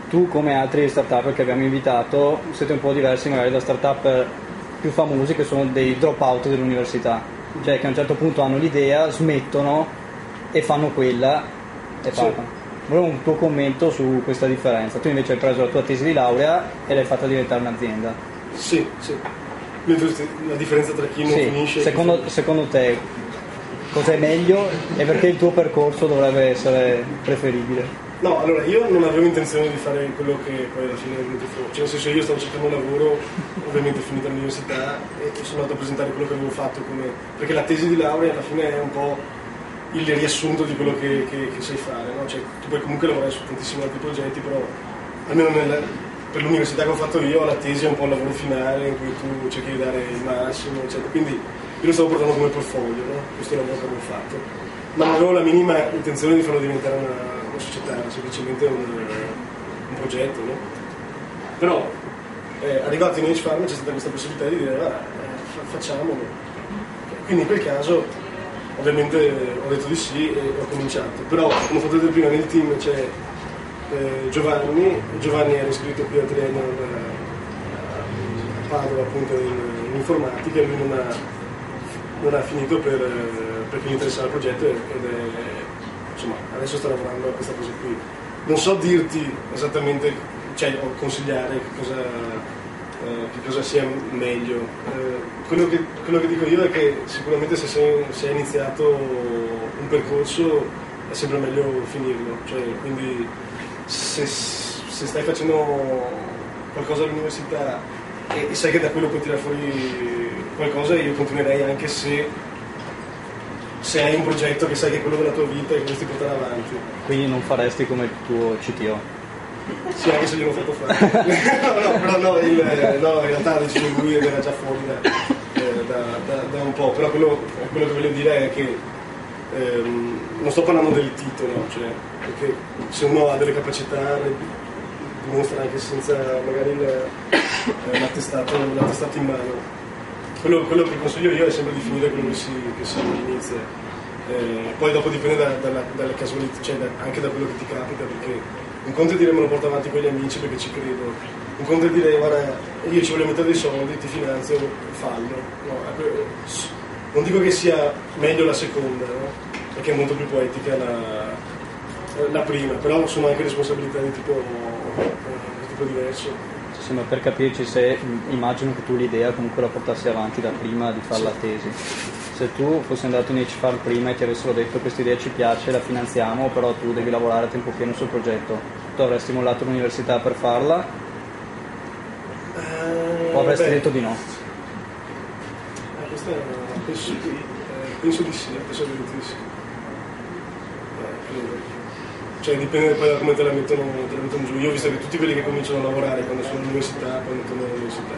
tu come altri startup che abbiamo invitato siete un po' diversi magari da startup più famosi che sono dei drop out dell'università, cioè che a un certo punto hanno l'idea, smettono e fanno quella e parlano. Volevo un tuo commento su questa differenza. Tu invece hai preso la tua tesi di laurea e l'hai fatta diventare un'azienda. Sì. La differenza tra chi non finisce secondo te cos'è meglio e perché il tuo percorso dovrebbe essere preferibile? No, allora io non avevo intenzione di fare quello che poi alla fine è venuto fuori, cioè nel senso io stavo cercando un lavoro, ovviamente finita l'università, e sono andato a presentare quello che avevo fatto perché la tesi di laurea alla fine è un po' il riassunto di quello che sai fare, no? Cioè, tu puoi comunque lavorare su tantissimi altri progetti, però almeno per l'università che ho fatto io la tesi è un po' il lavoro finale in cui tu cerchi di dare il massimo, eccetera. Quindi io lo stavo portando come portfolio, no? Questo è il lavoro che avevo fatto, ma non avevo la minima intenzione di farlo diventare una società, semplicemente un progetto, no? Però arrivato in H-Farm c'è stata questa possibilità di dire facciamolo. Quindi in quel caso ovviamente ho detto di sì e ho cominciato, però come potete prima nel team c'è Giovanni era iscritto qui a Triennio a Padova appunto in informatica, e lui non ha finito perché gli interessava il progetto ed insomma adesso sta lavorando a questa cosa qui. Non so dirti esattamente, cioè o consigliare che cosa sia meglio. Quello che dico io è che sicuramente se hai iniziato un percorso è sempre meglio finirlo, cioè, quindi se stai facendo qualcosa all'università e sai che da quello puoi tirare fuori qualcosa, io continuerei anche se hai un progetto che sai che è quello della tua vita e che vorresti portare avanti. Quindi non faresti come il tuo CTO? Sì, anche se gliel'ho fatto fare. no, in realtà ha deciso lui ed era già fuori da un po', però quello che voglio dire è che non sto parlando del titolo, cioè, perché se uno ha delle capacità le dimostra anche senza magari l'attestato in mano. Quello che consiglio io è sempre di finire quello che si inizia. Poi dopo dipende dalle casualità, cioè anche da quello che ti capita, perché un conto è dire me lo porto avanti con gli amici perché ci credo, un conto è dire guarda io ci voglio mettere dei soldi, ti finanzio, fallo. No, non dico che sia meglio la seconda, no? Perché è molto più poetica la prima, però sono anche responsabilità di tipo diverso. Sì, ma per capirci, se immagino che tu l'idea comunque la portassi avanti da prima di fare la tesi. Se tu fossi andato in H-Farm prima e ti avessero detto questa idea ci piace, la finanziamo, però tu devi lavorare a tempo pieno sul progetto, tu avresti mollato l'università per farla? O avresti detto di no? Questa penso di sì, penso di sì. Cioè dipende poi da come te la mettono giù. Io ho visto che tutti quelli che cominciano a lavorare quando sono all'università, quando tornano all'università.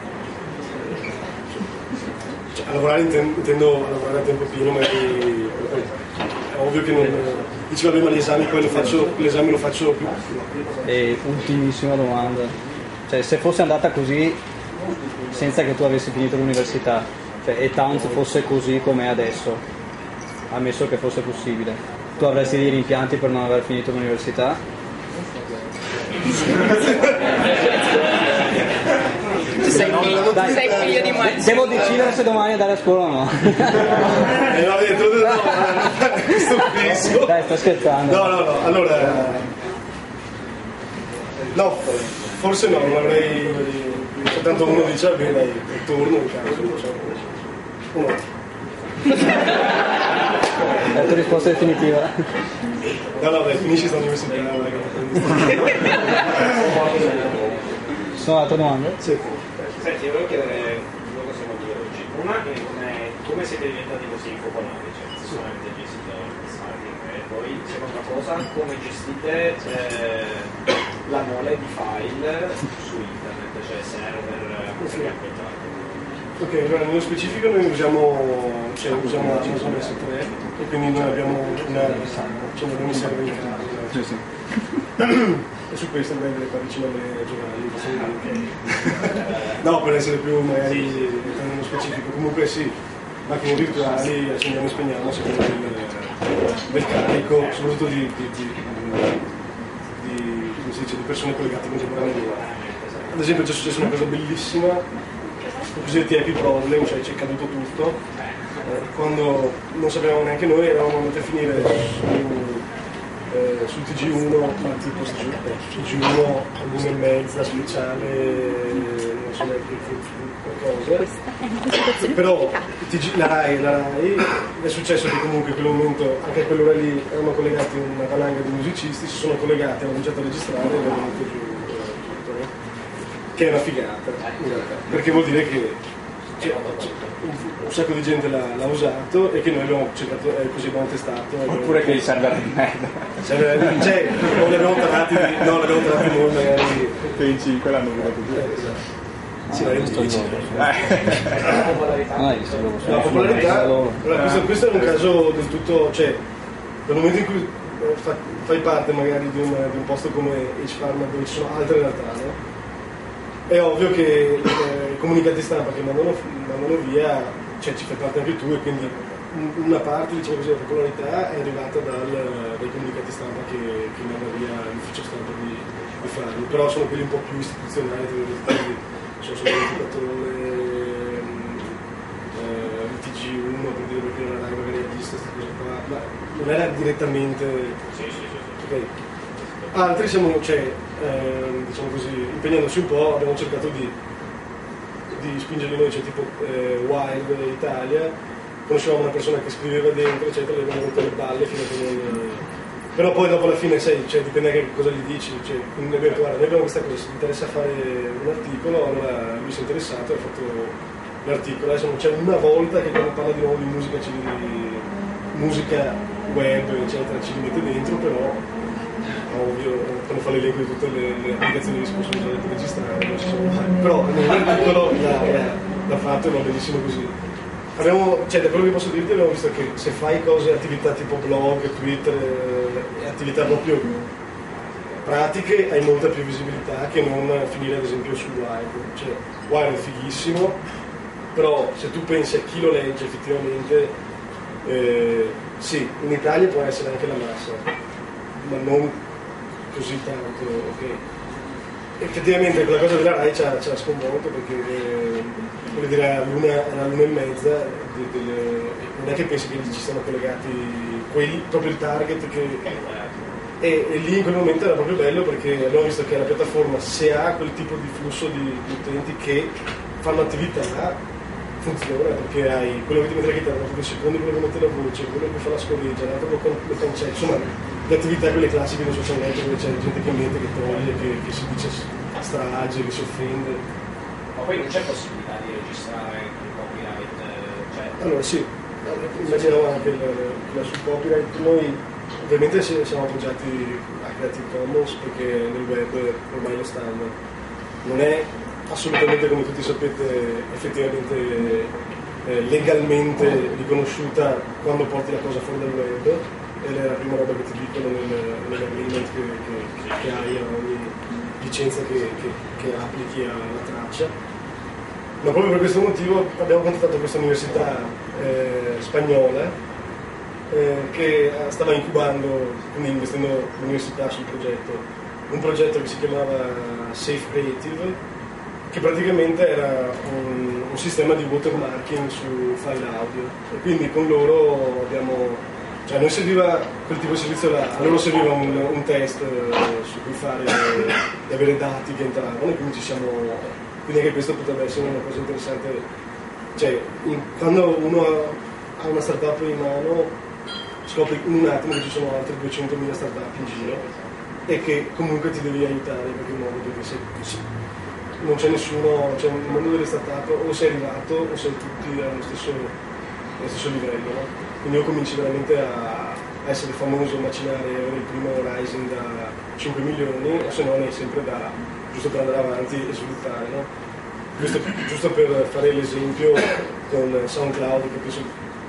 Cioè, a lavorare intendo a lavorare a tempo pieno, ma è ovvio che non. Dici vabbè, ma l'esame lo faccio più. E ultimissima domanda. Cioè, se fosse andata così senza che tu avessi finito l'università, cioè, e tanto fosse così come è adesso, ammesso che fosse possibile, tu avresti dei rimpianti per non aver finito l'università? Tu sei figlio di Marzio. Devo decidere se domani andare a scuola o no. Vabbè, questo penso. Dai, sto scherzando. No, allora. No, forse no, non avrei. Tanto uno dice, bene, dai, torno in caso. Uno. È la tua risposta definitiva? No, beh, finisci sta università. Ci sono altre domande? Sì. Senti, io volevo chiedere due cose molto veloci. Una è come siete diventati così popolari, cioè se solamente gestito il marketing, e poi seconda cosa, come gestite la mole di file su internet, cioè server, cose che appoggiate. Ok, allora nello specifico noi usiamo Amazon S3 e quindi noi abbiamo un server in casa. Sì. E su questo andrei delle particine alle Giovanni. No, per essere più magari nello specifico. Comunque sì, macchine virtuali, accendiamo e spegniamo secondo del carico, soprattutto di si dice, di persone collegate contemporaneamente. Ad esempio c'è successa una cosa bellissima, i cosiddetti happy problem, cioè c'è caduto tutto, quando non sapevamo neanche noi, eravamo andati a finire sul TG1, tipo TG1, all'una e mezza, speciale, non so neanche qualcosa, però la Rai, è successo che comunque in quel momento, anche a quell'ora lì, erano collegati una valanga di musicisti, si sono collegati, hanno cominciato a registrare e hanno venuto giù tutto, no? Che è una figata, perché vuol dire che un sacco di gente l'ha usato e che noi abbiamo cercato, così abbiamo testato. Oppure che il server è merda. Cioè, non l'abbiamo trovati noi magari. Che in 5 l'hanno usato tutti. Sì, la popolarità. Allora, questo è un caso del tutto, cioè, dal momento in cui fai parte magari di un posto come H-Pharma dove ci sono altre realtà, no? È ovvio che i comunicati stampa che mandano via, cioè ci fai parte anche tu, e quindi una parte, diciamo così, della popolarità è arrivata dai comunicati stampa che manda via l'ufficio stampa di farli, però sono quelli un po' più istituzionali, sono il 24 ore, il TG1, per dire, perché la Rai magari ha visto queste cose qua, ma non era direttamente. Sì. Okay. Altri siamo, diciamo così, impegnandoci un po', abbiamo cercato di spingerli noi, cioè tipo Wild Italia, conoscevamo una persona che scriveva dentro, eccetera, le abbiamo rotto le balle fino a che non. Però poi dopo alla fine, sai, cioè, dipende anche cosa gli dici, cioè, guarda, noi abbiamo questa cosa, se ti interessa fare un articolo, allora lui si è interessato e ha fatto l'articolo. Adesso non c'è una volta che quando parla di nuovo di musica musica web, eccetera, ci li mette dentro, però ovvio, quando fa l'elenco di tutte le applicazioni che si possono usare per registrare, non si sa mai. Però l'articolo l'ha fatto e va benissimo così. Cioè, da quello che posso dirti, abbiamo visto che se fai attività tipo blog, Twitter, attività proprio pratiche, hai molta più visibilità che non finire ad esempio su Wired. Cioè, Wired è fighissimo, però se tu pensi a chi lo legge effettivamente, sì, in Italia può essere anche la massa, ma non così tanto, ok? Effettivamente quella cosa della Rai ci ha sconvolto, perché voglio dire, era l'una e mezza, non è che pensi che ci siano collegati proprio il target e lì in quel momento era proprio bello, perché abbiamo visto che la piattaforma, se ha quel tipo di flusso di utenti che fanno attività, funziona, perché hai quello che ti mette la chitarra, quello secondo, quello che mette la voce, quello che fa la scorreggia, l'altro lo cancella, insomma le attività quelle classiche del social network, dove c'è gente che mette, che toglie, che si dice strage, che si offende. Ma poi non c'è possibilità di registrare il copyright? Allora sì, immaginavo anche sul copyright. Noi ovviamente siamo appoggiati a Creative Commons, perché nel web ormai lo standard non è assolutamente, come tutti sapete, effettivamente legalmente riconosciuta quando porti la cosa fuori dal web, ed è la prima roba che ti dicono nell'agreement che hai a ogni licenza che applichi alla traccia. Ma proprio per questo motivo abbiamo contattato questa università spagnola che stava incubando, quindi investendo l'università sul progetto, un progetto che si chiamava Safe Creative, che praticamente era un sistema di watermarking su file audio, e quindi con loro a noi serviva quel tipo di servizio là, a loro serviva un test su cui fare e avere dati che entravano, e quindi quindi anche questo potrebbe essere una cosa interessante, cioè quando uno ha una startup in mano scopri in un attimo che ci sono altre 200.000 startup in giro e che comunque ti devi aiutare in qualche modo, perché se non c'è nessuno, cioè nel mondo delle startup o sei arrivato o sei tutti allo stesso livello, no? Quindi io cominci veramente a essere famoso, macinare, avere il primo Rising da 5 milioni, o se no ne è sempre giusto per andare avanti e sviluppare, no? Giusto per fare l'esempio con SoundCloud, che penso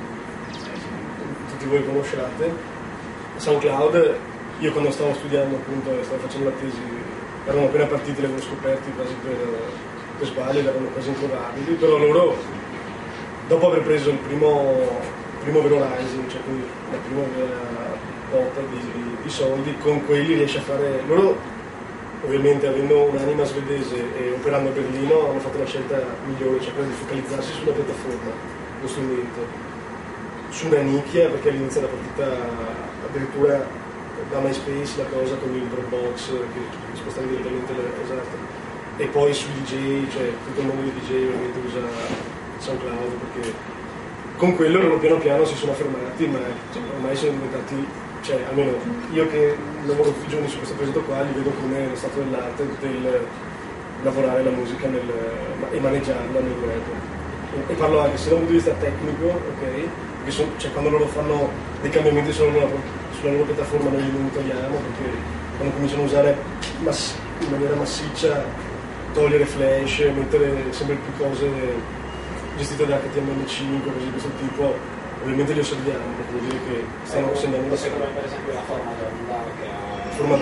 tutti voi conosciate. SoundCloud, io quando stavo studiando, appunto, stavo facendo la tesi, erano appena partiti, li avevo scoperti quasi per sbaglio, erano quasi introvabili, però loro, dopo aver preso il primo vero rising, cioè quindi la prima vera botta di soldi, con quelli riesce a fare, loro ovviamente avendo un'anima svedese e operando a Berlino hanno fatto la scelta migliore, cioè quella di focalizzarsi sulla piattaforma, lo strumento, su una nicchia, perché all'inizio della partita addirittura da MySpace la cosa con il Dropbox che spostavi direttamente esatto, e poi sui DJ, cioè tutto il mondo dei DJ ovviamente usa SoundCloud, perché con quello loro piano piano si sono affermati, ma ormai sono diventati, cioè almeno io che lavoro tutti i giorni su questo progetto qua li vedo come lo stato dell'arte del lavorare la musica e maneggiarla nel web. E parlo anche sia da un punto di vista tecnico, ok? Cioè quando loro fanno dei cambiamenti sulla loro piattaforma noi li monitoriamo, perché quando cominciano a usare in maniera massiccia, togliere flash, mettere sempre più cose gestite da HTML5, così di questo tipo, ovviamente li osserviamo, perché vuol dire che stanno segnando secondo me per esempio la forma d'onda che ha...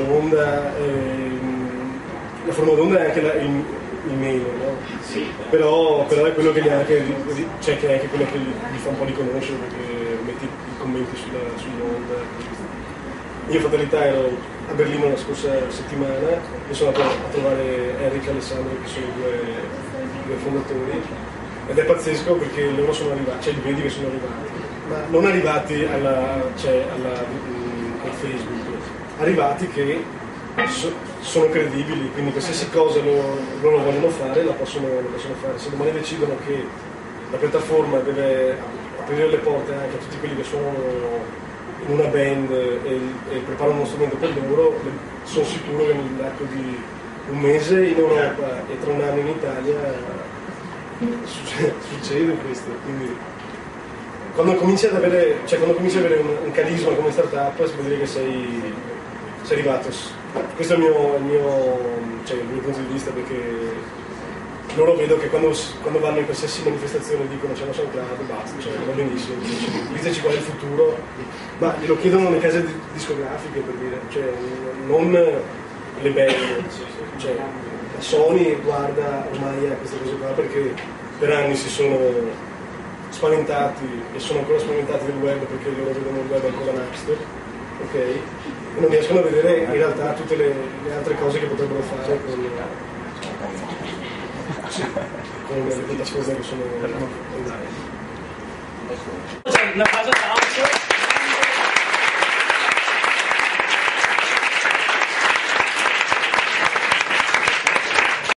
La forma d'onda è anche il mail, no? Sì, però è quello che cioè che è anche quello che gli fa un po' riconoscere, perché metti i commenti sull'onda. Io fatalità ero a Berlino la scorsa settimana e sono andato a trovare Eric e Alessandro, che sono i due fondatori, ed è pazzesco perché loro sono arrivati, cioè li vedi che sono arrivati, ma non arrivati al Facebook, arrivati che sono credibili, quindi qualsiasi cosa loro vogliono fare la possono fare. Se domani decidono che la piattaforma deve aprire le porte anche a tutti quelli che sono in una band e preparano uno strumento per loro, sono sicuro che nell'arco di un mese in Europa e tra un anno in Italia succede questo. Quindi quando cominci ad avere un carisma come startup vuol dire che sei arrivato. Questo è il mio punto di vista, perché loro vedo che quando vanno in qualsiasi manifestazione dicono c'è una SoundCloud, basta, cioè va benissimo, diteci qual è il futuro, ma glielo chiedono le case discografiche, per dire, cioè non le band, cioè la Sony guarda ormai a queste cose qua perché per anni si sono spaventati e sono ancora spaventati del web, perché loro vedono il web ancora Napster, ok? E non riescono a vedere in realtà tutte le altre cose che potrebbero fare con le piattaforme che sono online. Un applauso a Ciao.